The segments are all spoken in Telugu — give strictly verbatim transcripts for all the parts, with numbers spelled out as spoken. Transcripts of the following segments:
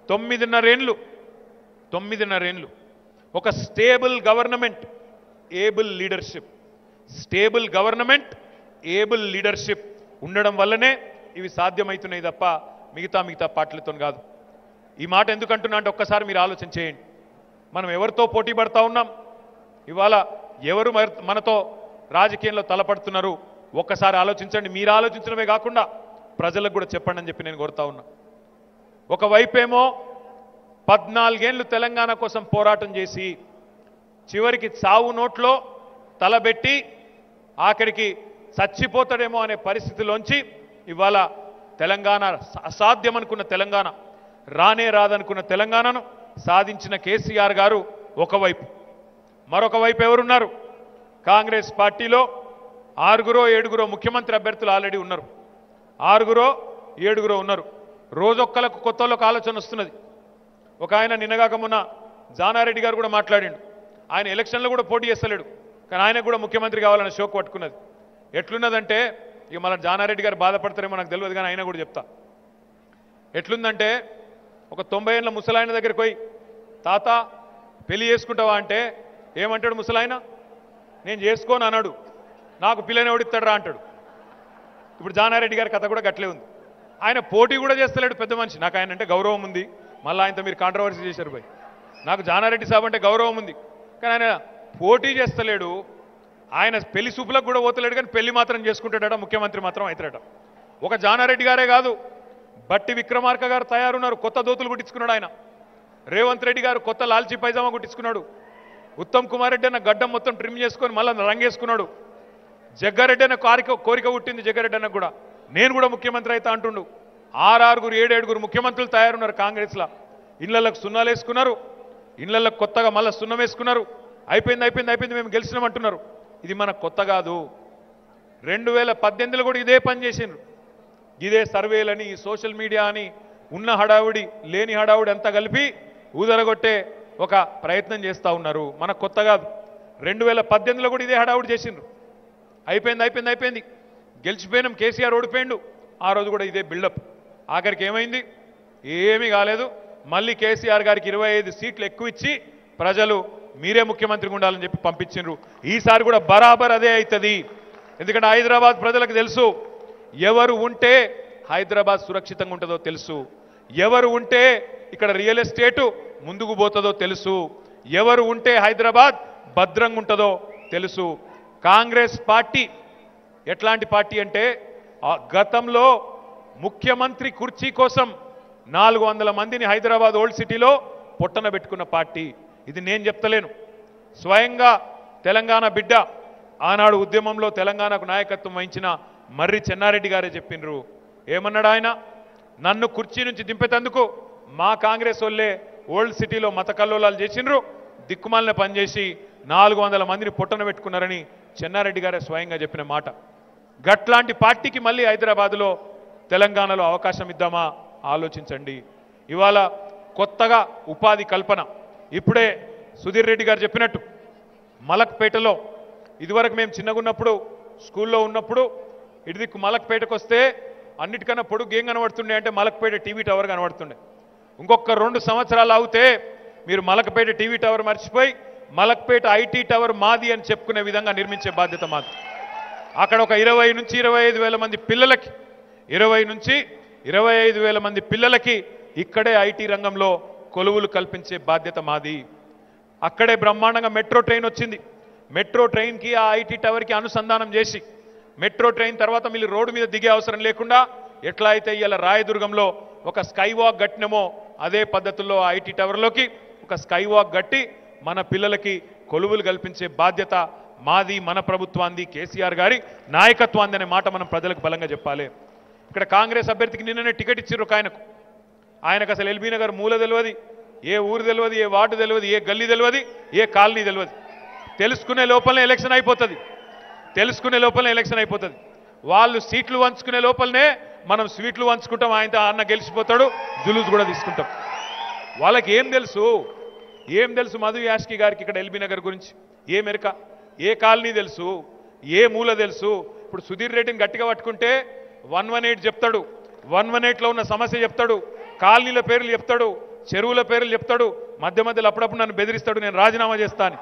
తొమ్మిదిన్నరేండ్లు తొమ్మిదిన్నరేండ్లు ఒక stable government, able leadership, stable government, able leadership ఉండడం వల్లనే ఇవి సాధ్యమవుతున్నాయి తప్ప మిగతా మిగతా పార్టీలతో కాదు. ఈ మాట ఎందుకంటున్నా అంటే ఒక్కసారి మీరు ఆలోచన చేయండి. మనం ఎవరితో పోటీ పడతా ఉన్నాం, ఇవాళ ఎవరు మనతో రాజకీయంలో తలపడుతున్నారు ఒక్కసారి ఆలోచించండి. మీరు ఆలోచించడమే కాకుండా ప్రజలకు కూడా చెప్పండి అని చెప్పి నేను కోరుతా ఉన్నా. ఒకవైపేమో పద్నాలుగేళ్లు తెలంగాణ కోసం పోరాటం చేసి చివరికి చావు నోట్లో తలబెట్టి ఆఖరికి చచ్చిపోతాడేమో అనే పరిస్థితిలోంచి ఇవాళ తెలంగాణ అసాధ్యం అనుకున్న తెలంగాణ, రానే రాదనుకున్న తెలంగాణను సాధించిన కేసీఆర్ గారు ఒకవైపు, మరొక వైపు ఎవరున్నారు? కాంగ్రెస్ పార్టీలో ఆరుగురో ఏడుగురో ముఖ్యమంత్రి అభ్యర్థులు ఆల్రెడీ ఉన్నారు. ఆరుగురో ఏడుగురో ఉన్నారు. రోజొక్కలకు కొత్తలకు ఆలోచన వస్తున్నది. ఒక ఆయన నిన్నగాక మొన్న జానారెడ్డి గారు కూడా మాట్లాడిండు. ఆయన ఎలక్షన్లో కూడా పోటీ చేస్తలేడు, కానీ ఆయనకు కూడా ముఖ్యమంత్రి కావాలన్న షోక్ పట్టుకున్నది. ఎట్లున్నదంటే ఇక మళ్ళీ జానారెడ్డి గారు బాధపడతారేమో నాకు తెలియదు, కానీ ఆయన కూడా చెప్తా. ఎట్లుందంటే ఒక తొంభై ఏళ్ళ ముసలాయన దగ్గరికి పోయి తాత పెళ్లి చేసుకుంటావా అంటే ఏమంటాడు ముసలాయన? నేను చేసుకోను అన్నాడు, నాకు పిల్లని ఓడిస్తాడరా అంటాడు. ఇప్పుడు జానారెడ్డి గారి కథ కూడా గట్లే ఉంది. ఆయన పోటీ కూడా చేస్తలేడు, పెద్ద మనిషి. నాకు ఆయన అంటే గౌరవం ఉంది, మళ్ళీ ఆయనతో మీరు కాంట్రవర్సీ చేశారు పోయి. నాకు జానారెడ్డి సాబ్ అంటే గౌరవం ఉంది, కానీ ఆయన పోటీ చేస్తలేడు. ఆయన పెళ్లి సూపులకు కూడా పోతలేడు, కానీ పెళ్లి మాత్రం చేసుకుంటాడట, ముఖ్యమంత్రి మాత్రం అవుతాడట. ఒక జానారెడ్డి గారే కాదు, బట్టి విక్రమార్క గారు తయారున్నారు, కొత్త దోతులు కుట్టించుకున్నాడు ఆయన. రేవంత్ రెడ్డి గారు కొత్త లాల్చీ పైజామా కుట్టించుకున్నాడు. ఉత్తమ్ కుమార్ రెడ్డి అన్న గడ్డం మొత్తం ట్రిమ్ చేసుకొని మళ్ళీ రంగేసుకున్నాడు. జగ్గారెడ్డి అన్న కోరిక కోరిక పుట్టింది జగ్గారెడ్డి అన్న కూడా, నేను కూడా ముఖ్యమంత్రి అయితే అంటుండు. ఆరారుగురు ఏడేడుగురు ముఖ్యమంత్రులు తయారున్నారు కాంగ్రెస్లో. ఇళ్లకు సున్నాలు వేసుకున్నారు, ఇళ్లకు కొత్తగా మళ్ళీ సున్నం వేసుకున్నారు. అయిపోయింది అయిపోయింది అయిపోయింది మేము గెలిచినామంటున్నారు. ఇది మన కొత్త కాదు. రెండు వేల పద్దెనిమిదిలో కూడా ఇదే పని చేసిండ్రు. ఇదే సర్వేలని, సోషల్ మీడియా అని, ఉన్న హడావుడి లేని హడావుడి అంతా కలిపి ఊదరగొట్టే ఒక ప్రయత్నం చేస్తూ ఉన్నారు. మన కొత్త కాదు. రెండు వేల పద్దెనిమిదిలో కూడా ఇదే హడావుడి చేసిండ్రు. అయిపోయింది అయిపోయింది అయిపోయింది గెలిచిపోయినాం, కేసీఆర్ ఓడిపోయిండు. ఆ రోజు కూడా ఇదే బిల్డప్. ఆఖరికి ఏమైంది? ఏమీ కాలేదు. మళ్ళీ కేసీఆర్ గారికి ఇరవై ఐదు సీట్లు ఎక్కువ ఇచ్చి ప్రజలు మీరే ముఖ్యమంత్రిగా ఉండాలని చెప్పి పంపించిండ్రు. ఈసారి కూడా బరాబర్ అదే అవుతుంది. ఎందుకంటే హైదరాబాద్ ప్రజలకు తెలుసు, ఎవరు ఉంటే హైదరాబాద్ సురక్షితంగా ఉంటుందో తెలుసు, ఎవరు ఉంటే ఇక్కడ రియల్ ఎస్టేటు ముందుకు పోతుందో తెలుసు, ఎవరు ఉంటే హైదరాబాద్ భద్రంగా ఉంటుందో తెలుసు. కాంగ్రెస్ పార్టీ ఎట్లాంటి పార్టీ అంటే గతంలో ముఖ్యమంత్రి కుర్చీ కోసం నాలుగు వందల మందిని హైదరాబాద్ ఓల్డ్ సిటీలో పొట్టన పెట్టుకున్న పార్టీ. ఇది నేను చెప్తలేను, స్వయంగా తెలంగాణ బిడ్డ, ఆనాడు ఉద్యమంలో తెలంగాణకు నాయకత్వం వహించిన మర్రి చెన్నారెడ్డి గారే చెప్పినరు. ఏమన్నాడు ఆయన? నన్ను కుర్చీ నుంచి దింపేందుకు మా కాంగ్రెస్ వాళ్ళే ఓల్డ్ సిటీలో మత కల్లోలాలు చేసిండ్రు, దిక్కుమాలిన పనిచేసి నాలుగు వందల మందిని పొట్టన పెట్టుకున్నారని చెన్నారెడ్డి గారే స్వయంగా చెప్పిన మాట. గట్లాంటి పార్టీకి మళ్ళీ హైదరాబాద్లో తెలంగాణలో అవకాశం ఇద్దామా ఆలోచించండి. ఇవాళ కొత్తగా ఉపాధి కల్పన, ఇప్పుడే సుధీర్ రెడ్డి గారు చెప్పినట్టు మలక్పేటలో ఇదివరకు మేము చిన్నగున్నప్పుడు స్కూల్లో ఉన్నప్పుడు ఇటుదిక్కు మలక్పేటకు వస్తే అన్నిటికన్నా పొడుగు ఏం కనబడుతుండే అంటే మలక్పేట టీవీ టవర్ కనబడుతుండే. ఇంకొక రెండు సంవత్సరాలు అవుతే మీరు మలక్పేట టీవీ టవర్ మర్చిపోయి మలక్పేట ఐటీ టవర్ మాది అని చెప్పుకునే విధంగా నిర్మించే బాధ్యత మాది. అక్కడ ఒక ఇరవై నుంచి ఇరవై ఐదు వేల మంది పిల్లలకి ఇరవై నుంచి ఇరవై ఐదు వేల మంది పిల్లలకి ఇక్కడే ఐటీ రంగంలో కొలువులు కల్పించే బాధ్యత మాది. అక్కడే బ్రహ్మాండంగా మెట్రో ట్రైన్ వచ్చింది. మెట్రో ట్రైన్కి ఆ ఐటీ టవర్కి అనుసంధానం చేసి మెట్రో ట్రైన్ తర్వాత మీరు రోడ్డు మీద దిగే అవసరం లేకుండా ఎట్లా అయితే ఇవాళ రాయదుర్గంలో ఒక స్కై వాక్ కట్టినమో అదే పద్ధతుల్లో ఐటీ టవర్లోకి ఒక స్కై వాక్ కట్టి మన పిల్లలకి కొలువులు కల్పించే బాధ్యత మాది, మన ప్రభుత్వాన్ని, కేసీఆర్ గారి నాయకత్వాన్ని అనే మాట మనం ప్రజలకు బలంగా చెప్పాలి. ఇక్కడ కాంగ్రెస్ అభ్యర్థికి నిన్ననే టికెట్ ఇచ్చారు ఒక ఆయనకు. ఆయనకు అసలు ఎల్బీ నగర్ మూల తెలియదు, ఏ ఊరు తెలియదు, ఏ వార్డు తెలియదు, ఏ గల్లీ తెలియదు, ఏ కాలనీ తెలియదు. తెలుసుకునే లోపలనే ఎలక్షన్ అయిపోతుంది. తెలుసుకునే లోపలనే ఎలక్షన్ అయిపోతుంది. వాళ్ళు సీట్లు వంచుకునే లోపలనే మనం స్వీట్లు వంచుకుంటాం. ఆయన అన్న గెలిచిపోతాడు, జులూస్ కూడా తీసుకుంటాం. వాళ్ళకి ఏం తెలుసు? ఏం తెలుసు మధు యాష్కి గారికి ఇక్కడ ఎల్బీ నగర్ గురించి? ఏ మెరక, ఏ కాలనీ తెలుసు, ఏ మూల తెలుసు? ఇప్పుడు సుధీర్ రెడ్డిని గట్టిగా పట్టుకుంటే వన్ వన్ ఎయిట్ చెప్తాడు, వన్ వన్ ఎయిట్లో ఉన్న సమస్య చెప్తాడు, కాలనీల పేర్లు చెప్తాడు, చెరువుల పేర్లు చెప్తాడు, మధ్య మధ్యలో అప్పుడప్పుడు నన్ను బెదిరిస్తాడు, నేను రాజీనామా చేస్తాను.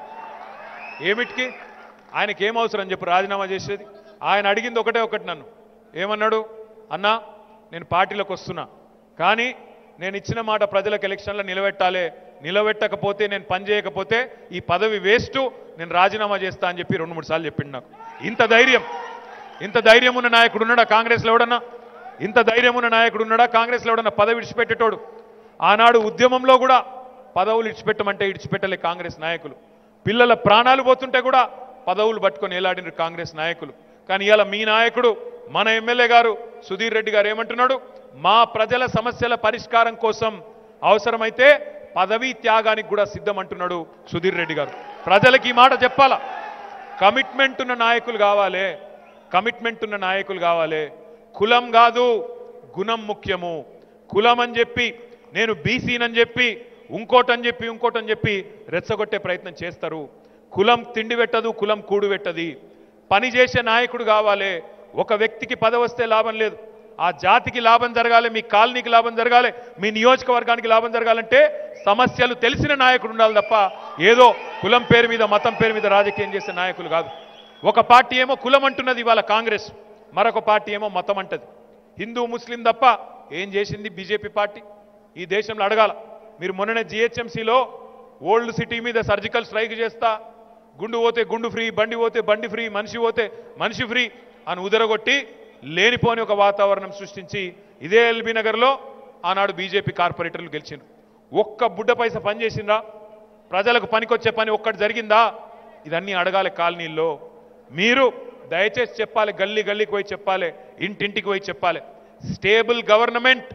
ఏమిటికి ఆయనకి ఏం అవసరం చెప్పు రాజీనామా చేసేది? ఆయన అడిగింది ఒకటే ఒకటి, నన్ను ఏమన్నాడు, అన్నా నేను పార్టీలోకి వస్తున్నా, కానీ నేను ఇచ్చిన మాట ప్రజలకు ఎలక్షన్లో నిలబెట్టాలి, నిలబెట్టకపోతే నేను పని చేయకపోతే ఈ పదవి వేస్ట్, నేను రాజీనామా చేస్తా అని చెప్పి రెండు మూడు సార్లు చెప్పిండు నాకు. ఇంత ధైర్యం ఇంత ధైర్యం ఉన్న నాయకుడు ఉన్నాడా కాంగ్రెస్లో ఎవడన్నా? ఇంత ధైర్యం ఉన్న నాయకుడు ఉన్నాడా కాంగ్రెస్లో ఎవడన్నా? పదవి విడిచిపెట్టేటోడు. ఆనాడు ఉద్యమంలో కూడా పదవులు ఇడిచిపెట్టమంటే ఇడిచిపెట్టలే కాంగ్రెస్ నాయకులు. పిల్లల ప్రాణాలు పోతుంటే కూడా పదవులు పట్టుకొని ఏలాడిన కాంగ్రెస్ నాయకులు. కానీ ఇవాళ మీ నాయకుడు మన ఎమ్మెల్యే గారు సుధీర్ రెడ్డి గారు ఏమంటున్నాడు, మా ప్రజల సమస్యల పరిష్కారం కోసం అవసరమైతే పదవీ త్యాగానికి కూడా సిద్ధం అంటున్నాడు సుధీర్ రెడ్డి గారు. ప్రజలకు ఈ మాట చెప్పాలా? కమిట్మెంట్ ఉన్న నాయకులు కావాలి, కమిట్మెంట్ ఉన్న నాయకులు కావాలి. కులం కాదు గుణం ముఖ్యము. కులం అని చెప్పి నేను బీసీనని చెప్పి ఇంకోటని చెప్పి ఇంకోటని చెప్పి రెచ్చగొట్టే ప్రయత్నం చేస్తారు. కులం తిండి పెట్టదు, కులం కూడు పెట్టది. పని చేసే నాయకుడు కావాలి. ఒక వ్యక్తికి పదవి వస్తే లాభం లేదు, ఆ జాతికి లాభం జరగాలి, మీ కాలనీకి లాభం జరగాలి, మీ నియోజకవర్గానికి లాభం జరగాలంటే సమస్యలు తెలిసిన నాయకుడు ఉండాలి తప్ప ఏదో కులం పేరు మీద మతం పేరు మీద రాజకీయం చేసే నాయకులు కాదు. ఒక పార్టీ ఏమో కులం అంటున్నది ఇవాళ కాంగ్రెస్, మరొక పార్టీ ఏమో మతం అంటది. హిందూ ముస్లిం తప్ప ఏం చేసింది బీజేపీ పార్టీ ఈ దేశంలో? అడగాల. మీరు మొన్ననే జిహెచ్ఎంసీలో ఓల్డ్ సిటీ మీద సర్జికల్ స్ట్రైక్ చేస్తా, గుండు పోతే గుండు ఫ్రీ, బండి పోతే బండి ఫ్రీ, మనిషి పోతే మనిషి ఫ్రీ అని ఉదరగొట్టి లేనిపోని ఒక వాతావరణం సృష్టించి ఇదే ఎల్బీ నగర్లో ఆనాడు బీజేపీ కార్పొరేటర్లు గెలిచిండ్రు. ఒక్క బుడ్డ పైస పని చేసిందా? ప్రజలకు పనికొచ్చే పని ఒక్కటి జరిగిందా? ఇదన్నీ అడగాలి కాలనీల్లో. మీరు దయచేసి చెప్పాలి, గల్లీ గల్లీకి పోయి చెప్పాలి, ఇంటింటికి పోయి చెప్పాలి. Stable government,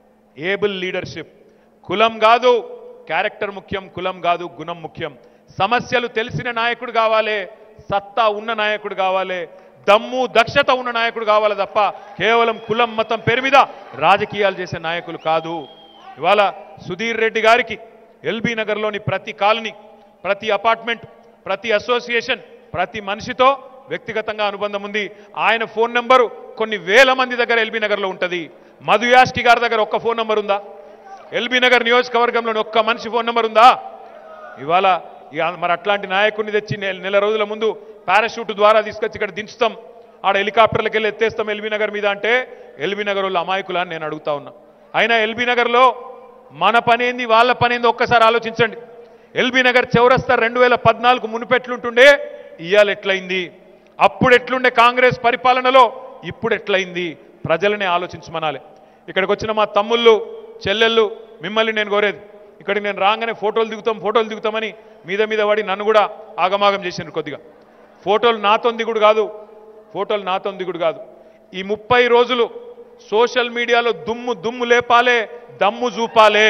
able leadership. కులం కాదు క్యారెక్టర్ ముఖ్యం, కులం కాదు గుణం ముఖ్యం. సమస్యలు తెలిసిన నాయకుడు కావాలి, సత్తా ఉన్న నాయకుడు కావాలి, దమ్ము దక్షత ఉన్న నాయకుడు కావాలి తప్ప కేవలం కులం మతం పేరు మీద రాజకీయాలు చేసే నాయకులు కాదు. ఇవాళ సుధీర్ రెడ్డి గారికి ఎల్బీ నగర్లోని ప్రతి కాలనీ, ప్రతి అపార్ట్మెంట్, ప్రతి అసోసియేషన్, ప్రతి మనిషితో వ్యక్తిగతంగా అనుబంధం ఉంది. ఆయన ఫోన్ నెంబరు కొన్ని వేల మంది దగ్గర ఎల్బీ నగర్లో ఉంటుంది. మధు యాష్కి గారి దగ్గర ఒక్క ఫోన్ నెంబర్ ఉందా? ఎల్బీ నగర్ నియోజకవర్గంలోని ఒక్క మనిషి ఫోన్ నెంబర్ ఉందా? ఇవాళ మరి అట్లాంటి నాయకుడిని తెచ్చి నెల రోజుల ముందు పారాషూట్ ద్వారా తీసుకొచ్చి ఇక్కడ దించుతాం, ఆడ హెలికాప్టర్లకు వెళ్ళి ఎత్తేస్తాం ఎల్బీ నగర్ మీద అంటే ఎల్బీ నగర్ వాళ్ళు అమాయకులా అని నేను అడుగుతా ఉన్నా. అయినా ఎల్బీ నగర్లో మన పనేంది వాళ్ళ పనేంది ఒక్కసారి ఆలోచించండి. ఎల్బీ నగర్ చౌరస్తా రెండు వేల పద్నాలుగు మునిపెట్లుంటుండే, ఇవాళ ఎట్లయింది? అప్పుడు ఎట్లుండే కాంగ్రెస్ పరిపాలనలో, ఇప్పుడు ఎట్లయింది? ప్రజలనే ఆలోచించమనాలి. ఇక్కడికి వచ్చిన మా తమ్ముళ్ళు చెల్లెళ్ళు మిమ్మల్ని నేను కోరేది, ఇక్కడికి నేను రాగానే ఫోటోలు దిగుతాం ఫోటోలు దిగుతామని మీద మీద పడి నన్ను కూడా ఆగమాగం చేసిండ్రు కొద్దిగా. ఫోటోలు నాతో దిగుడు కాదు, ఫోటోలు నాతో దిగుడు కాదు. ఈ ముప్పై రోజులు సోషల్ మీడియాలో దుమ్ము దుమ్ము లేపాలే, దమ్ము చూపాలే.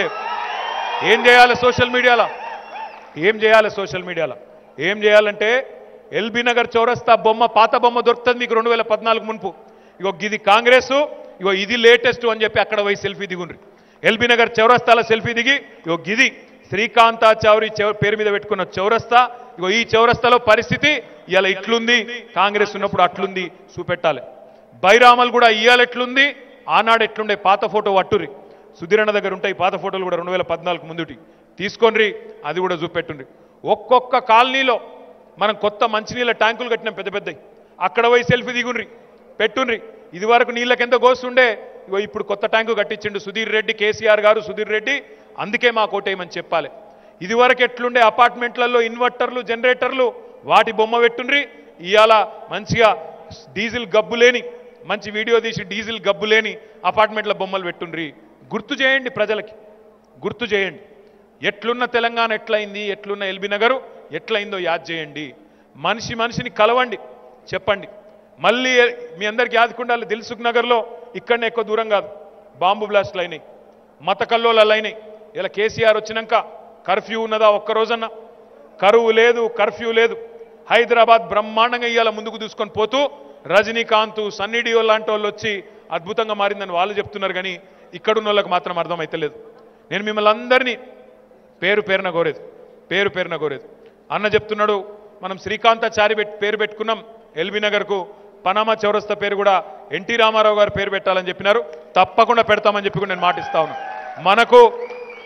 ఏం చేయాలి సోషల్ మీడియాలో? ఏం చేయాలి సోషల్ మీడియాలో? ఏం చేయాలంటే ఎల్బీ నగర్ చౌరస్తా బొమ్మ, పాత బొమ్మ దొరుకుతుంది మీకు రెండు వేల పద్నాలుగు మునుపు. ఇగో ఇది కాంగ్రెస్, ఇగో ఇది లేటెస్ట్ అని చెప్పి అక్కడ పోయి సెల్ఫీ దిగుండ్రి. ఎల్బీ నగర్ చౌరస్తాలో సెల్ఫీ దిగి ఇగో గిది శ్రీకాంతాచారి పేరు మీద పెట్టుకున్న చౌరస్తా, ఇగో ఈ చౌరస్తాలో పరిస్థితి ఇవాళ ఇట్లుంది, కాంగ్రెస్ ఉన్నప్పుడు అట్లుంది చూపెట్టాలి. బైరామల్ కూడా ఇవాళ ఎట్లుంది, ఆనాడు ఎట్లుండే పాత ఫోటో పట్టుర్రి. సుధీరన్న దగ్గర ఉంటాయి పాత ఫోటోలు కూడా రెండు వేల పద్నాలుగు ముందుటి తీసుకొనిరి, అది కూడా చూపెట్టుండ్రి. ఒక్కొక్క కాలనీలో మనం కొత్త మంచినీళ్ళ ట్యాంకులు కట్టినాం పెద్ద పెద్దవి, అక్కడ పోయి సెల్ఫీ దిగుండ్రి, పెట్టుండ్రి. ఇది వరకు నీళ్ళకి ఎంత గోస్తుండే, ఇగో ఇప్పుడు కొత్త ట్యాంకు కట్టించిండు సుధీర్ రెడ్డి, కేసీఆర్ గారు, సుధీర్ రెడ్డి. అందుకే మా కోటేయమని చెప్పాలి. ఇది వరకు ఎట్లుండే అపార్ట్మెంట్లలో ఇన్వర్టర్లు, జనరేటర్లు, వాటి బొమ్మ పెట్టుండ్రి. ఇవాళ మంచిగా డీజిల్ గబ్బు లేని, మంచి వీడియో తీసి డీజిల్ గబ్బు లేని అపార్ట్మెంట్ల బొమ్మలు పెట్టుండ్రి. గుర్తు చేయండి, ప్రజలకి గుర్తు చేయండి. ఎట్లున్న తెలంగాణ ఎట్లయింది, ఎట్లున్న ఎల్బీ నగరు ఎట్లయిందో యాద్ చేయండి. మనిషి మనిషిని కలవండి, చెప్పండి. మళ్ళీ మీ అందరికి యాదకుండాలి, దిల్సుఖ్ నగర్లో ఇక్కడనే ఎక్కువ దూరం కాదు బాంబు బ్లాస్ట్లు అయినాయి, మత కల్లోలాలు అయినాయి. ఇలా కేసీఆర్ వచ్చినాక కర్ఫ్యూ ఉన్నదా? ఒక్కరోజన్నా కరువు లేదు, కర్ఫ్యూ లేదు. హైదరాబాద్ బ్రహ్మాండంగా ఇవాళ ముందుకు దూసుకొని పోతూ రజనీకాంత్, సన్నీ డియోల్ లాంటి వాళ్ళు వచ్చి అద్భుతంగా మారిందని వాళ్ళు చెప్తున్నారు, కానీ ఇక్కడున్న వాళ్ళకి మాత్రం అర్థమైతలేదు. నేను మిమ్మల్ని అందరినీ పేరు పేరున కోరేది, పేరు పేరున కోరేది. అన్న చెప్తున్నాడు మనం శ్రీకాంతాచారి పేరు పెట్టుకున్నాం ఎల్బీ నగర్కు, పనామా చౌరస్తా పేరు కూడా ఎన్టీ రామారావు గారు పేరు పెట్టాలని చెప్పినారు. తప్పకుండా పెడతామని చెప్పి కూడా నేను మాటిస్తా ఉన్నా. మనకు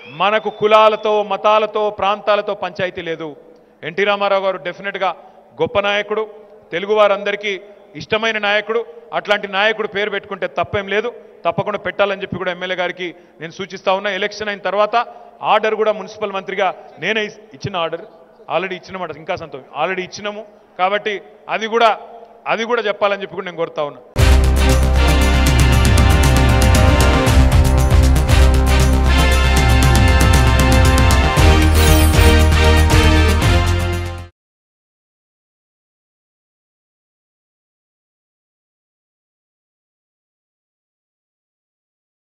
మనకు కులాలతో మతాలతో ప్రాంతాలతో పంచాయతీ లేదు. ఎన్టీ రామారావు గారు డెఫినెట్గా గొప్ప నాయకుడు, తెలుగు వారందరికీ ఇష్టమైన నాయకుడు. అట్లాంటి నాయకుడు పేరు పెట్టుకుంటే తప్పేం లేదు, తప్పకుండా పెట్టాలని చెప్పి కూడా ఎమ్మెల్యే గారికి నేను సూచిస్తా ఉన్నా. ఎలక్షన్ అయిన తర్వాత ఆర్డర్ కూడా మున్సిపల్ మంత్రిగా నేనే ఇచ్చిన ఆర్డర్ ఆల్రెడీ ఇచ్చినమాట, ఇంకా సంతోషం, ఆల్రెడీ ఇచ్చినాము. కాబట్టి అది కూడా అది కూడా చెప్పాలని చెప్పి కూడా నేను కోరుతా ఉన్నా.